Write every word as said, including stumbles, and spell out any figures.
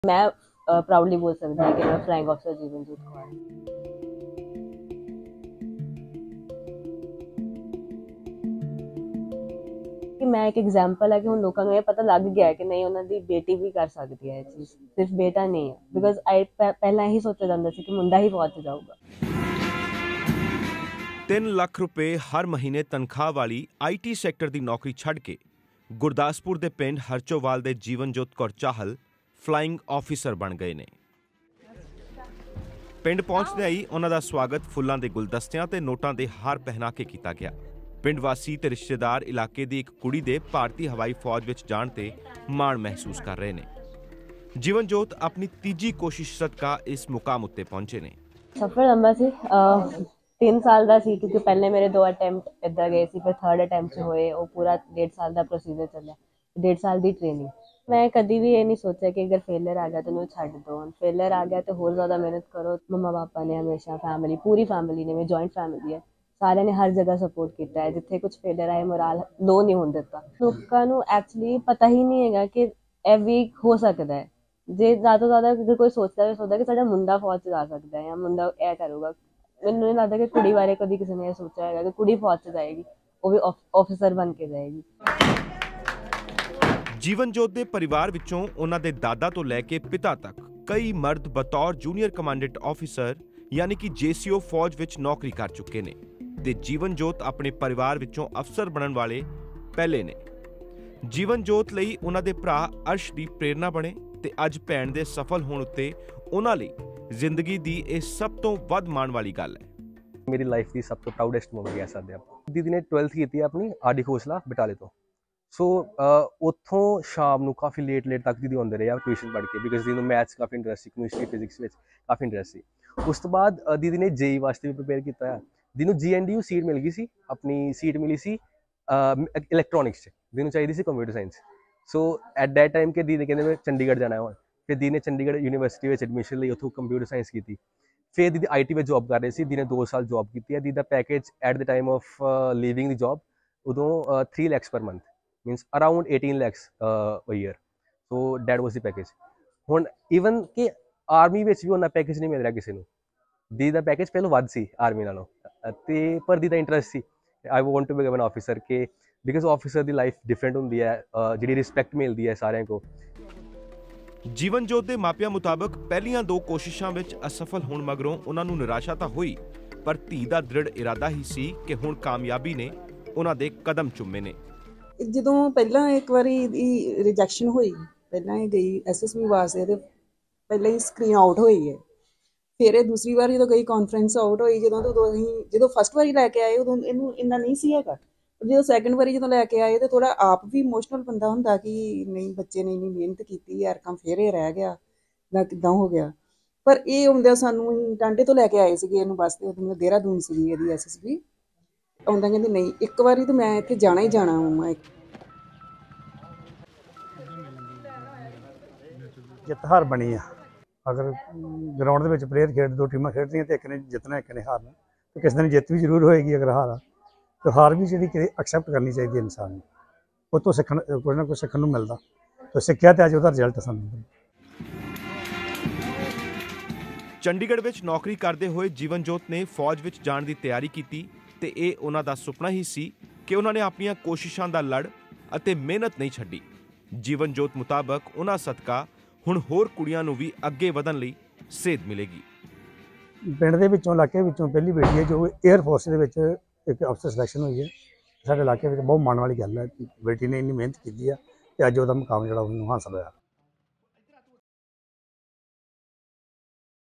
मैं प्राउडली बोल सकती हूँ कि मैं फ्लाइंग ऑफिसर जीवनजोत कौर कि मैं एक एग्जाम्पल है कि उन लोगों को ये पता लग गया है कि नहीं उन्होंने बेटी भी कर सकती है, चीज सिर्फ बेटा नहीं है। बिकॉज आई पहला ही सोचा जाता ਸੀ कि मुंडा ही फौज च जाऊगा। तीन ਲੱਖ ਰੁਪਏ ਹਰ ਮਹੀਨੇ ਤਨਖਾਹ ਵਾਲੀ ਆਈਟੀ ਸੈਕਟਰ ਦੀ ਨੌਕਰੀ ਛੱਡ ਕੇ ਗੁਰਦਾਸਪੁਰ ਦੇ ਪਿੰਡ ਹਰਚੋਵਾਲ ਦੇ ਜੀਵਨਜੋਤ ਕੌਰ ਚਾਹਲ ਫਲਾਈਂਗ ਆਫੀਸਰ ਬਣ ਗਏ ਨੇ। ਪਿੰਡ ਪਹੁੰਚਦੇ ਹੀ ਉਹਨਾਂ ਦਾ ਸਵਾਗਤ ਫੁੱਲਾਂ ਦੇ ਗੁਲਦਸਤਿਆਂ ਤੇ ਨੋਟਾਂ ਦੇ ਹਾਰ ਪਹਿਨਾ ਕੇ ਕੀਤਾ ਗਿਆ। ਪਿੰਡ ਵਾਸੀ ਤੇ ਰਿਸ਼ਤੇਦਾਰ ਇਲਾਕੇ ਦੀ ਇੱਕ ਕੁੜੀ ਦੇ ਭਾਰਤੀ ਹਵਾਈ ਫੌਜ ਵਿੱਚ ਜਾਣ ਤੇ ਮਾਣ ਮਹਿਸੂਸ ਕਰ ਰਹੇ ਨੇ। ਜੀਵਨਜੋਤ ਆਪਣੀ ਤੀਜੀ ਕੋਸ਼ਿਸ਼ ਸਦਕਾ ਇਸ ਮੁਕਾਮ ਉੱਤੇ ਪਹੁੰਚੇ ਨੇ। ਸਫ਼ਰ ਲੰਬਾ ਸੀ, तीन साल का सी क्योंकि पहले मेरे दो अटैम्प्ट इधर गए सी, फिर थर्ड अटैम्प्ट से होए वो पूरा डेढ़ साल का प्रोसीजर चलिया, डेढ़ साल की ट्रेनिंग। मैं कभी भी ये नहीं सोचा कि अगर फेलियर आ गया तो छड्ड दो, फेलियर आ गया तो होर ज़्यादा मेहनत करो। मम्मा पापा ने हमेशा फैमिली पूरी फैमिली ने, मेरी जॉइंट फैमिली है, सारे ने हर जगह सपोर्ट किया है। जिथे कुछ फेलियर आए मोराल लो नहीं होने दिता। लोगों को एक्चुअली पता ही नहीं है कि यह भी हो सकता है। जे ज़्यादा तो ज़्यादा अगर कोई सोचता है सोचता है कि साਡਾ मुंडा फौज च जा सकता है या मुंडा यह करूँगा। ਮੈਨੂੰ नहीं लगता कि कुड़ी बारे कभी किसी ने सोचा है कि कुड़ी फौज से जाएगी, वो भी ऑफिसर बन के जाएगी। ਜੀਵਨਜੋਤ ਦੇ ਪਰਿਵਾਰ ਵਿੱਚੋਂ ਉਹਨਾਂ ਦੇ ਦਾਦਾ ਤੋਂ ਲੈ ਕੇ ਪਿਤਾ ਤੱਕ ਕਈ ਮਰਦ ਬਤੌਰ ਜੂਨੀਅਰ ਕਮਾਂਡੈਂਟ ਆਫੀਸਰ ਯਾਨੀ ਕਿ ਜੇਸੀਓ ਫੌਜ ਵਿੱਚ ਨੌਕਰੀ ਕਰ ਚੁੱਕੇ ਨੇ ਤੇ ਜੀਵਨਜੋਤ ਆਪਣੇ ਪਰਿਵਾਰ ਵਿੱਚੋਂ ਅਫਸਰ ਬਣਨ ਵਾਲੇ ਪਹਿਲੇ ਨੇ। ਜੀਵਨਜੋਤ ਲਈ ਉਹਨਾਂ ਦੇ ਭਰਾ ਅਰਸ਼ ਦੀ ਪ੍ਰੇਰਣਾ ਬਣੇ ਤੇ ਅੱਜ ਭੈਣ ਦੇ ਸਫਲ ਹੋਣ ਉੱਤੇ ਉਹਨਾਂ ਲਈ ਜ਼ਿੰਦਗੀ ਦੀ ਇਹ ਸਭ ਤੋਂ ਵੱਧ ਮਾਣ ਵਾਲੀ ਗੱਲ ਹੈ। ਮੇਰੀ ਲਾਈਫ ਦੀ ਸਭ ਤੋਂ ਪ੍ਰਾਊਡੈਸਟ ਮੂਮੈਂਟ ਕਹਿ ਸਕਦੇ ਆਪਾਂ। ਦੀਦੀ ਨੇ ਟਵੈਲਥ ਕੀਤੀ ਆਪਣੀ ਆਰਡੀ ਖੋਸਲਾ ਬਟਾਲੇ ਤੋਂ। ਸੋ ਉੱਥੋਂ ਸ਼ਾਮ ਨੂੰ ਕਾਫੀ ਲੇਟ ਲੇਟ ਤੱਕ ਦੀਦੀ ਆਉਂਦੇ ਰਹੇ ਆ ਟਿਊਸ਼ਨ ਪੜ੍ਹ ਕੇ, ਬਿਕਾਜ਼ ਦੀਦੀ ਨੂੰ ਮੈਥਸ ਕਾਫੀ ਇੰਟਰਸਟ ਸੀ, ਕੈਮਿਸਟਰੀ ਫਿਜ਼ਿਕਸ ਵਿੱਚ ਕਾਫੀ ਇੰਟਰਸਟ ਸੀ। ਉਸ ਤੋਂ ਬਾਅਦ ਦੀਦੀ ਨੇ ਜੇਈ ਵਾਸਤੇ ਵੀ ਪ੍ਰਿਪੇਅਰ ਕੀਤਾ ਆ। ਦੀਦੀ ਨੂੰ G N D U seat ਮਿਲ ਗਈ ਸੀ, ਆਪਣੀ ਸੀਟ ਮਿਲੀ ਸੀ ਇਲੈਕਟ੍ਰੋਨਿਕਸ 'ਚ, ਦੀਦੀ ਨੂੰ ਚਾਹੀਦੀ ਸੀ computer science. So at that time ਕਿ ਦੀਦੀ ਕਹਿੰਦੇ ਮੈਂ ਚੰਡੀਗੜ੍ਹ ਜਾਣਾ ਹੁਣ। ਫਿਰ ਦੀਦੀ ਨੇ ਚੰਡੀਗੜ੍ਹ ਯੂਨੀਵਰਸਿਟੀ ਵਿੱਚ ਐਡਮਿਸ਼ਨ ਲਈ ਉੱਥੋਂ ਕੰਪਿਊਟਰ ਸਾਇੰਸ ਕੀਤੀ। ਫਿਰ ਦੀਦੀ ਆਈ ਟੀ ਵਿੱਚ ਜੋਬ ਕਰ ਰਹੇ ਸੀ। ਦੀਦੀ ਨੇ ਦੋ ਸਾਲ ਜੋਬ ਕੀਤੀ ਹੈ। ਦੀਦੀ ਦਾ package at the time of leaving ਦੀ ਜੋਬ ਉਦੋਂ three lakhs per month, means around eighteen lakhs a year. So that was the package. ਹੁਣ ਈਵਨ ਕਿ ਆਰਮੀ ਵਿੱਚ ਵੀ ਉਹਨਾਂ ਪੈਕੇਜ ਨਹੀਂ ਮਿਲ ਰਿਹਾ ਕਿਸੇ ਨੂੰ। ਦੀਦੀ ਦਾ ਪੈਕੇਜ ਪਹਿਲਾਂ ਵੱਧ ਸੀ ਆਰਮੀ ਨਾਲੋਂ, ਅਤੇ ਪਰ ਦੀਦੀ ਦਾ ਇੰਟਰਸਟ ਸੀ I want to become an officer, ਕਿ ਬਿਕਾਜ਼ ਆਫਿਸਰ ਦੀ ਲਾਈਫ ਡਿਫਰੈਂਟ ਹੁੰਦੀ ਹੈ, ਜਿਹੜੀ ਰਿਸਪੈਕਟ ਮਿਲਦੀ ਹੈ ਸਾਰਿਆਂ ਕੋਲ। ਜੀਵਨਜੋਤ ਦੇ ਮਾਪਿਆਂ ਮੁਤਾਬਕ ਪਹਿਲੀਆਂ ਦੋ ਕੋਸ਼ਿਸ਼ਾਂ ਵਿੱਚ ਅਸਫਲ ਹੋਣ ਮਗਰੋਂ ਉਹਨਾਂ ਨੂੰ ਨਿਰਾਸ਼ਾ ਤਾਂ ਹੋਈ, ਪਰ ਧੀ ਦਾ ਦ੍ਰਿੜ ਇਰਾਦਾ ਹੀ ਸੀ ਕਿ ਹੁਣ ਕਾਮਯਾਬੀ ਨੇ ਉਹਨਾਂ ਦੇ ਕਦਮ ਚੁੰਮੇ ਨੇ। ਜਦੋਂ ਪਹਿਲਾਂ ਇੱਕ ਵਾਰੀ ਇਹਦੀ ਰਿਜੈਕਸ਼ਨ ਹੋਈ, ਪਹਿਲਾਂ ਇਹ ਗਈ ਐਸ ਐਸ ਬੀ ਵਾਸਤੇ ਤੇ ਪਹਿਲਾਂ ਹੀ ਸਕਰੀਨ ਆਊਟ ਹੋਈ ਹੈ। ਫਿਰ ਇਹ ਦੂਸਰੀ ਵਾਰ ਜਦੋਂ ਗਈ ਕਾਨਫਰੰਸ ਆਊਟ ਹੋਈ, ਜਦੋਂ ਉਦੋਂ ਅਸੀਂ ਜਦੋਂ ਫਸਟ ਵਾਰੀ ਲੈ ਕੇ ਆਏ ਉਦੋਂ ਇਹਨੂੰ ਇੰਨਾ ਨਹੀਂ ਸੀ ਹੈਗਾ। ਜਦੋਂ ਸੈਕਿੰਡ ਵਾਰੀ ਜਦੋਂ ਲੈ ਕੇ ਆਏ ਤਾਂ ਥੋੜ੍ਹਾ ਆਪ ਵੀ ਇਮੋਸ਼ਨਲ ਬੰਦਾ ਹੁੰਦਾ ਕਿ ਨਹੀਂ ਬੱਚੇ ਨੇ ਇੰਨੀ ਮਿਹਨਤ ਕੀਤੀ ਯਾਰ, ਕੰਮ ਫਿਰ ਇਹ ਰਹਿ ਗਿਆ ਜਾਂ ਕਿੱਦਾਂ ਹੋ ਗਿਆ। ਪਰ ਇਹ ਆਉਂਦਿਆਂ ਸਾਨੂੰ ਅਸੀਂ ਟਾਂਡੇ ਤੋਂ ਲੈ ਕੇ ਆਏ ਸੀਗੇ ਇਹਨੂੰ, ਬੱਸ ਤੇ ਦੇਹਰਾਦੂਨ ਸੀਗੀ ਇਹਦੀ ਐਸ ਐਸ ਬੀ। ਆਉਂਦਾ ਕਹਿੰਦੀ ਨਹੀਂ ਇੱਕ ਵਾਰੀ ਤਾਂ ਮੈਂ ਇੱਥੇ ਜਾਣਾ ਹੀ ਜਾਣਾ ਮੈਂ। ਜਿੱਤ ਹਾਰ ਬਣੀ ਆ। ਅਗਰ ਗਰਾਊਂਡ ਦੇ ਵਿੱਚ ਪਲੇਅਰ ਖੇਡ ਦੋ ਟੀਮਾਂ ਖੇਡਦੀਆਂ ਤੇ ਇੱਕ ਨੇ ਜਿੱਤਣਾ ਇੱਕ ਨੇ ਹਾਰਨਾ, ਤੇ ਕਿਸੇ ਦਿਨ ਜਿੱਤ ਵੀ ਜ਼ਰੂਰ ਹੋਏਗੀ। ਅਗਰ ਹਾਰ ਤੇ ਹਾਰ ਵੀ ਜਿਹੜੀ ਕਿ ਐਕਸੈਪਟ ਕਰਨੀ ਚਾਹੀਦੀ ਹੈ ਇਨਸਾਨ ਨੂੰ, ਉਹ ਤੋਂ ਸਿੱਖਣ ਕੁਝ ਨਾ ਕੁਝ ਸਿੱਖਣ ਨੂੰ ਮਿਲਦਾ। ਤੇ ਸਿੱਖਿਆ ਤੇ ਅੱਜ ਉਹਦਾ ਰਿਜ਼ਲਟ ਸਾਨੂੰ। ਚੰਡੀਗੜ੍ਹ ਵਿੱਚ ਨੌਕਰੀ ਕਰਦੇ ਹੋਏ ਜੀਵਨਜੋਤ ਨੇ ਫੌਜ ਵਿੱਚ ਜਾਣ ਦੀ ਤਿਆਰੀ ਕੀਤੀ ਤੇ ਇਹ ਉਹਨਾਂ ਦਾ ਸੁਪਨਾ ਹੀ ਸੀ ਕਿ ਉਹਨਾਂ ਨੇ ਆਪਣੀਆਂ ਕੋਸ਼ਿਸ਼ਾਂ ਦਾ ਲੜ ਅਤੇ ਮਿਹਨਤ ਨਹੀਂ ਛੱਡੀ। ਜੀਵਨਜੋਤ ਮੁਤਾਬਕ ਉਹਨਾਂ ਸਦਕਾ ਹੁਣ ਹੋਰ ਕੁੜੀਆਂ ਨੂੰ ਵੀ ਅੱਗੇ ਵਧਣ ਲਈ ਸੇਧ ਮਿਲੇਗੀ। ਪਿੰਡ ਦੇ ਵਿੱਚੋਂ ਇਲਾਕੇ ਵਿੱਚੋਂ ਪਹਿਲੀ ਬੇਟੀ ਹੈ ਜੋ ਏਅਰ ਫੋਰਸ ਦੇ ਵਿੱਚ ਇੱਕ ਅਫਸਰ ਸਿਲੈਕਸ਼ਨ ਹੋਈ ਹੈ। ਸਾਡੇ ਇਲਾਕੇ ਵਿੱਚ ਬਹੁਤ ਮਾਣ ਵਾਲੀ ਗੱਲ ਹੈ ਕਿ ਬੇਟੀ ਨੇ ਇੰਨੀ ਮਿਹਨਤ ਕੀਤੀ ਆ ਤੇ ਅੱਜ ਉਹਦਾ ਮੁਕਾਮ ਜਿਹੜਾ ਉਹਨੂੰ ਹਾਸਲ ਹੋਇਆ।